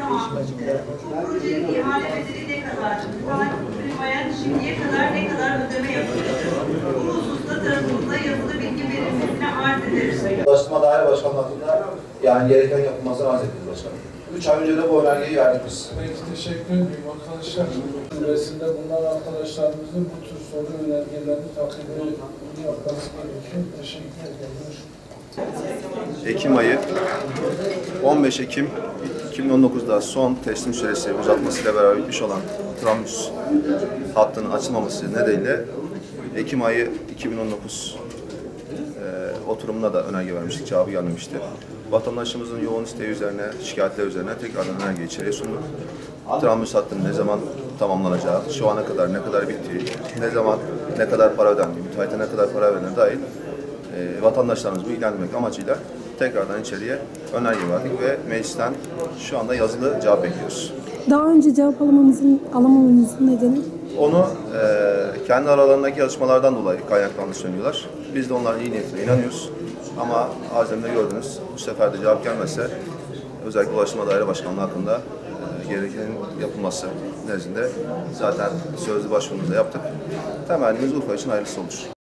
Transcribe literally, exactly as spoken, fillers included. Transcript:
Tamam. Bu projenin ihale bedeli ne kadar? Firmaya şimdiye kadar ne kadar ödeme yapıldı? Bu hususta tarafımıza yazılı bilgi verilmesine arz ederiz. Ulaştırma Daire Başkanlığı adına yani gereken yapılmasını arz ediyoruz başkanım. Üç ay önce de bu önergeyi verdik biz. Peki, teşekkür ederim arkadaşlar. Süresinde bunlar arkadaşlarımızın bu tür soru önergelerini takibini yapması gerekiyor. Teşekkür ederim. Ekim ayı on beş Ekim iki bin on dokuz'da son teslim süresi uzatmasıyla beraber bitmiş olan Trabzon hattının açılmaması nedeniyle Ekim ayı iki bin on dokuz e, oturumuna da önerge vermiştik, cevabı gelmemişti. Vatandaşımızın yoğun isteği üzerine, şikayetler üzerine tekrardan önerge içeriye sunduk. Trabzon hattının ne zaman tamamlanacağı, şu ana kadar ne kadar bittiği, ne zaman ne kadar para ödendiği, müteahhite ne kadar para verdiğine dair e, vatandaşlarımızı ilgilendirmek amacıyla tekrardan içeriye önerge verdik ve meclisten şu anda yazılı cevap bekliyoruz. Daha önce cevap alamamızın, alamamamızın nedeni? Onu e, kendi aralarındaki yarışmalardan dolayı kaynaklandığını söylüyorlar. Biz de onların iyi niyetine inanıyoruz. Ama azimde gördünüz, bu sefer de cevap gelmezse özellikle Ulaştırma Daire Başkanlığı hakkında e, gerekenin yapılması nezdinde zaten sözlü başvurumuzu da yaptık. Temennimiz Urfa için hayırlısı olur.